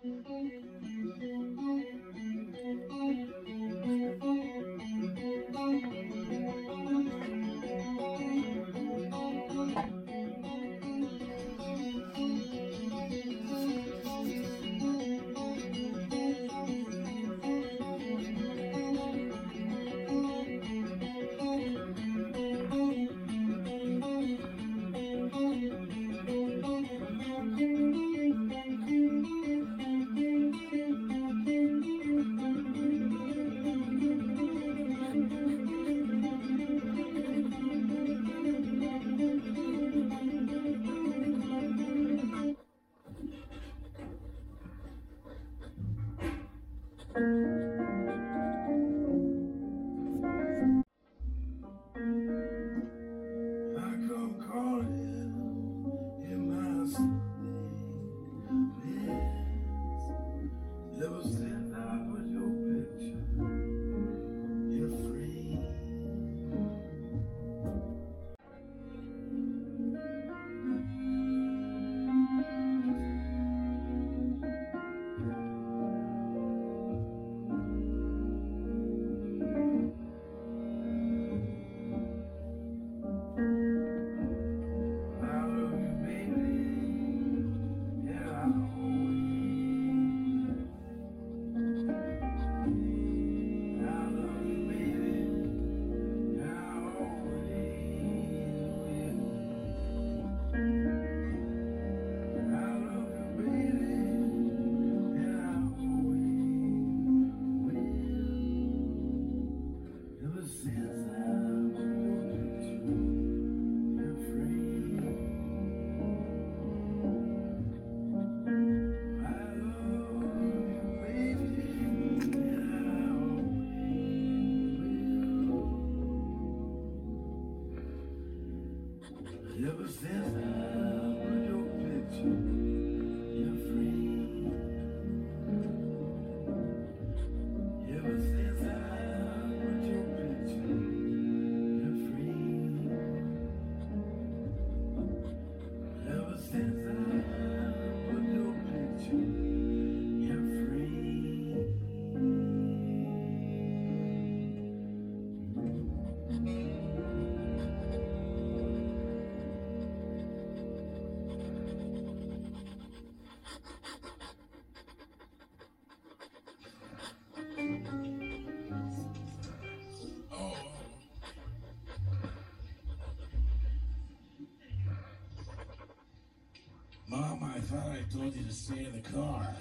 Mom, I thought I told you to stay in the car.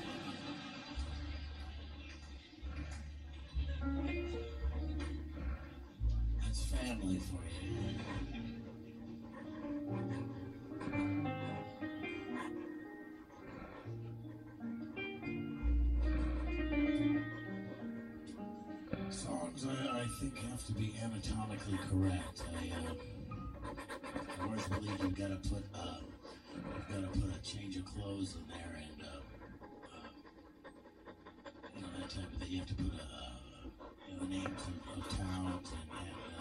That's family for you. Songs I think have to be anatomically correct. I always believe you've got to put a change of clothes in there, and that type of thing. You have to put the names of towns, and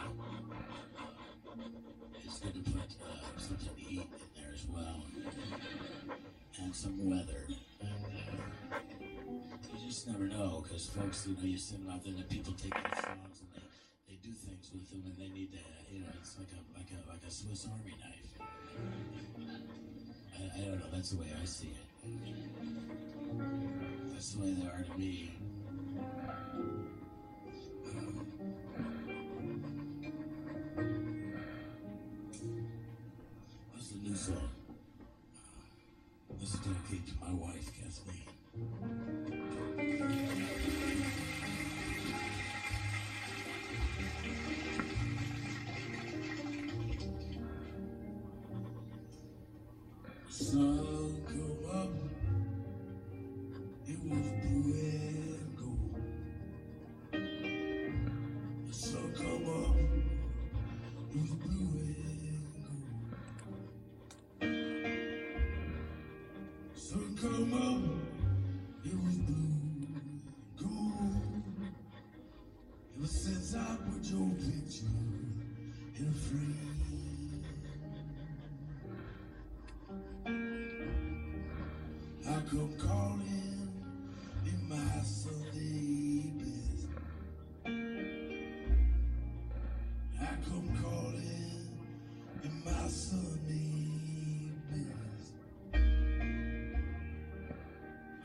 it's good to put something to eat in there as well, and some weather. You just never know, because folks, you're sitting out there and people take these songs and they do things with them, and they need to, it's like a Swiss Army knife. I don't know, that's the way I see it. That's the way they are to me. What's the new song? This is dedicated to my wife, Kathleen. Sun come up, it was blue and gold. The sun come up, it was blue and gold. Sun come up, it was blue and gold. Ever since I put your picture in a frame. I come calling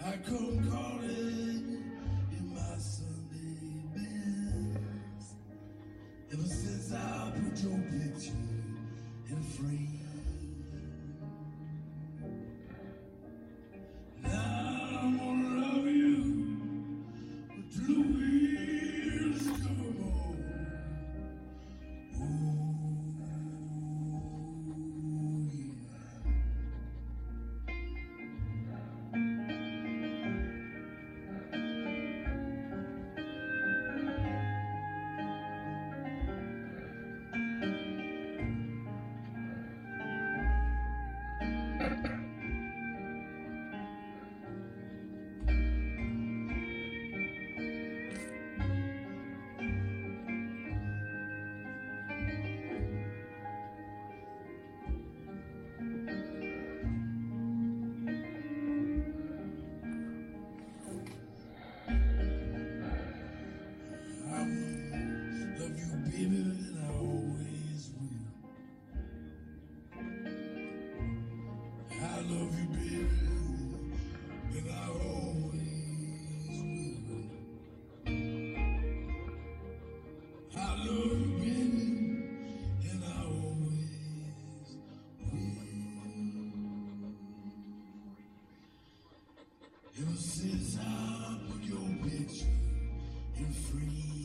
I come calling in my Sunday best. Ever since I put your picture in frame. Now I'm gonna love you till the wheels come on. Love you, baby, and I always will. I love you, baby, and I always will. I love you, baby, and I always will. Ever since I put your picture in frame.